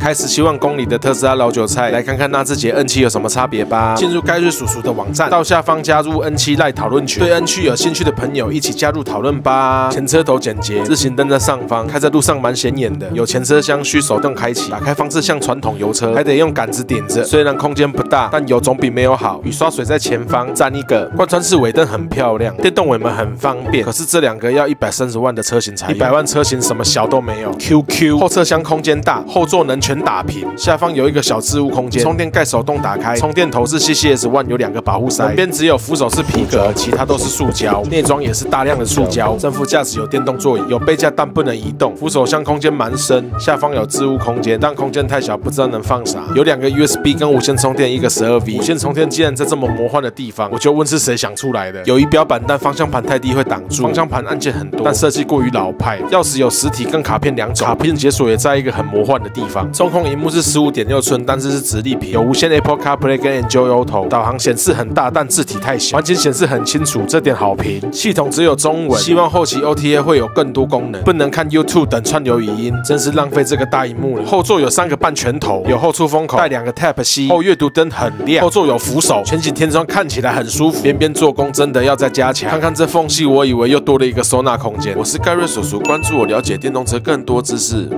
开10万公里的特斯拉老韭菜，来看看纳智捷 N7 有什么差别吧。进入盖瑞叔叔的网站，到下方加入 N7 赖讨论群，对 N7 有兴趣的朋友一起加入讨论吧。前车头简洁，日行灯在上方，开在路上蛮显眼的。有前车厢需手动开启，打开方式像传统油车，还得用杆子顶着。虽然空间不大，但有总比没有好。雨刷水在前方，占一个。贯穿式尾灯很漂亮，电动尾门很方便。可是这两个要130万的车型才有，100万车型什么小都没有。QQ 后车厢空间大，后座能全打平，下方有一个小置物空间，充电盖手动打开，充电头是 CCS One， 有2个保护塞，边只有扶手是皮革，其他都是塑胶，内装也是大量的塑胶。正副驾驶有电动座椅，有杯架但不能移动，扶手箱空间蛮深，下方有置物空间，但空间太小，不知道能放啥。有2个 USB 跟无线充电，一个12V。无线充电竟然在这么魔幻的地方，我就问是谁想出来的？有仪表板，但方向盘太低会挡住，方向盘按键很多，但设计过于老派。钥匙有实体跟卡片2种，卡片解锁也在一个很魔幻的地方。中控萤幕是15.6寸，但是直立屏，有无线 Apple CarPlay 跟 Android Auto， 导航显示很大，但字体太小，环境显示很清楚，这点好评。系统只有中文，希望后期 OTA 会有更多功能，不能看 YouTube 等串流语音，真是浪费这个大萤幕了。后座有3个半拳头，有后出风口，带2个 Type C， 后阅读灯很亮，后座有扶手，全景天窗看起来很舒服，边边做工真的要再加强。看看这缝隙，我以为又多了一个收纳空间。我是盖瑞叔叔，关注我，了解电动车更多知识。